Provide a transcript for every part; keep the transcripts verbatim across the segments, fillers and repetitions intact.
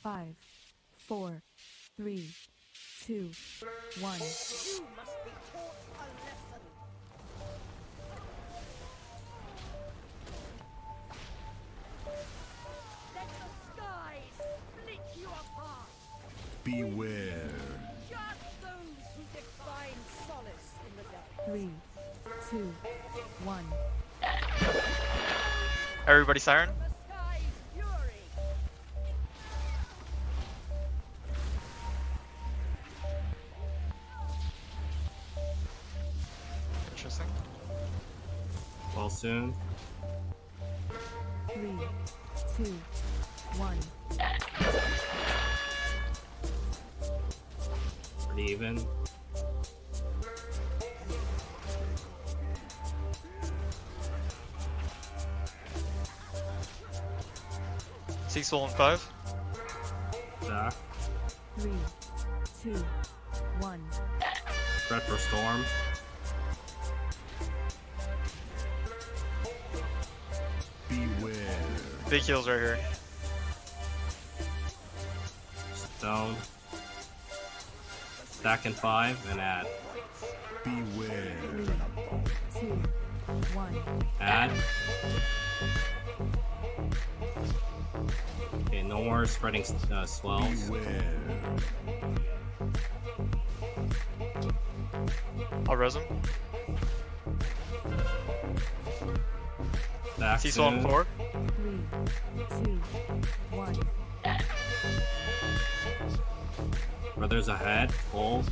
Five, four, three, two, one. You must be taught a lesson. Let the skies split you apart. Beware. Just those who define solace in the day. Three, two, one. Everybody siren. The sky's fury. Interesting. Well, soon. Three, two, one. Pretty even. Six soul in five. Zach. Three, two, one. Threat for Storm. Beware. Big heals right here. Stone. Stack in five and add. Beware. Three, two, one. Add. Okay, no more spreading uh, swells. Beware. I'll res him. Back Six soul in soon. four. Three, two, one. Brothers ahead. Hold.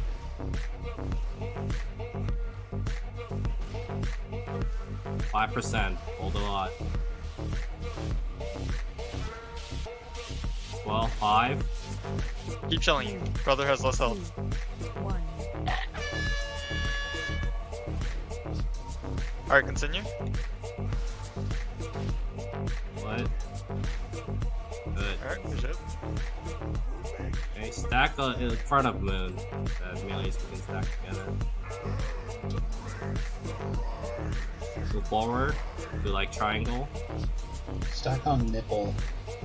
Five percent. Hold a lot. Well, five. Keep chilling. Brother has less health. One. Alright, continue. What? Good. Alright, good shit. Okay, stack uh, in front of Moon. The melees we can stack together. Move forward. Do like triangle. Stack on nipple.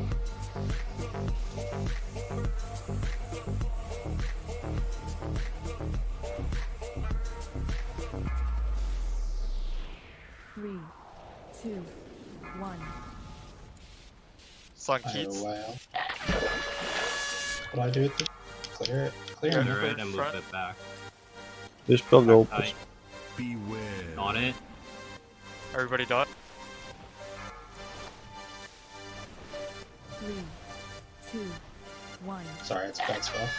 Three, two, one. Slung Oh Keats. wow. What do I do with it? Clear it. Clear Yeah. it. Clear move it it and move front. it back. Dispel gold. Tight. Beware. Got it. Everybody dot. Three, two, one. Sorry, it's a bad spell.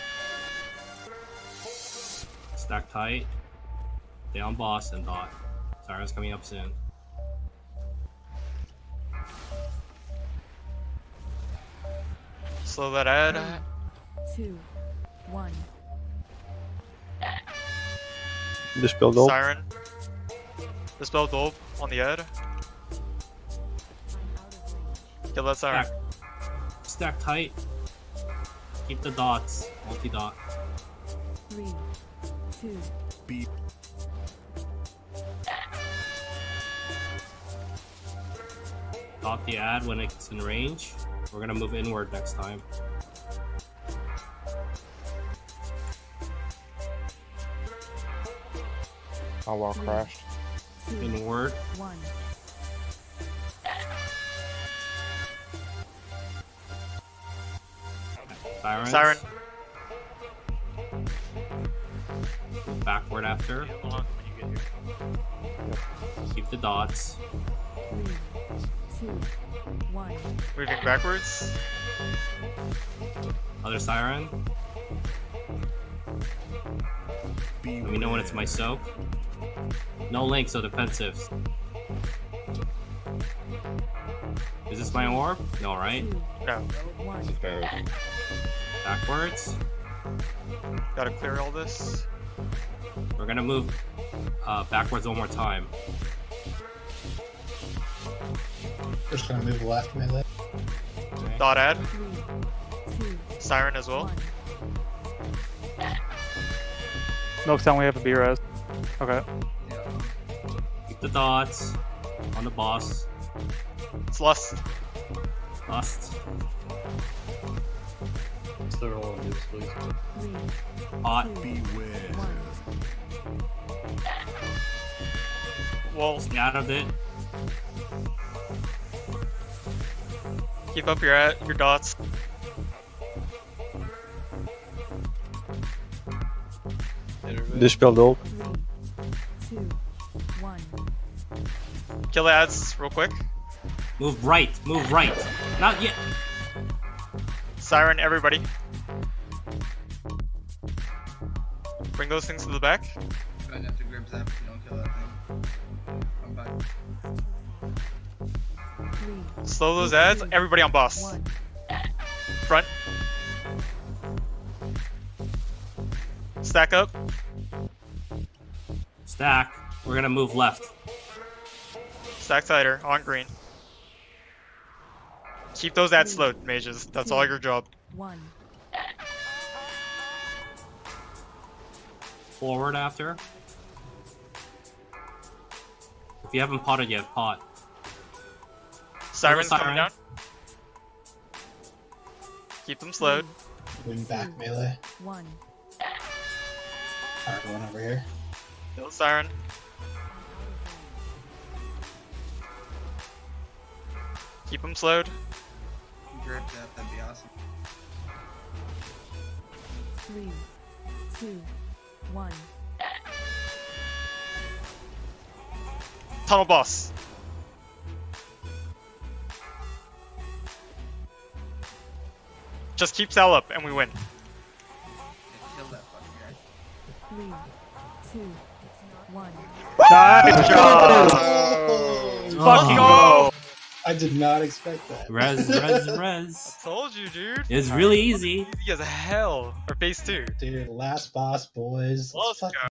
Stack tight. Stay on boss and dot. Siren's coming up soon. Slow that ad. Two, one. Dispel gold. Siren. Dispel gold on the ad. Kill that siren. Stack. Stack tight. Keep the dots. Multi dot. Three, two, Be Dot the ad when it's in range. We're gonna move inward next time. Oh, wall crashed. two, Inward. one. Sirens. Siren. Move backward after. Keep the dots. Three, two, one. Moving backwards. Other siren. beware. Let me know when it's my soak. No link, so defensives. Is this my orb? No, right? Two, No. one. Backwards. Gotta clear all this. We're gonna move uh, backwards one more time. Just gonna move left melee. Okay. Dot ad. Three, two, Siren as well. one. Milk's down, we have a B res. Okay. Keep the dots on the boss. It's Lust. Lust. Still rolling dupes, please. Three, Hot. two, Beware. one. Wall. Scattered it. Keep up your at your dots. Dispel dope. Three, two, one. Kill ads real quick. Move right. Move right. Not yet. Siren, everybody. Bring those things to the back. Might have to grip zap if you don't kill that thing. I'm fine. Three, Slow those ads. Everybody on boss. one. Front. Stack up. Stack. We're gonna move left. Stack tighter. On green. Keep those ads slowed, mages. That's all your job. One. Forward after. If you haven't potted yet, pot. Sirens Siren. coming down. Keep them slowed. Wing back melee. One. Alright, one over here. Kill Siren. Keep them slowed. Grip zap, that'd be awesome. Three, two, one. Tunnel boss. Just keep Sal up and we win. Yeah, kill that fucking guy. Three, two, one. Nice job! Oh, Fuck go! I did not expect that. Res, res, res. Told you, dude. It's really easy. Easy as hell. Or phase two. Dude, last boss, boys. Let's Let's go.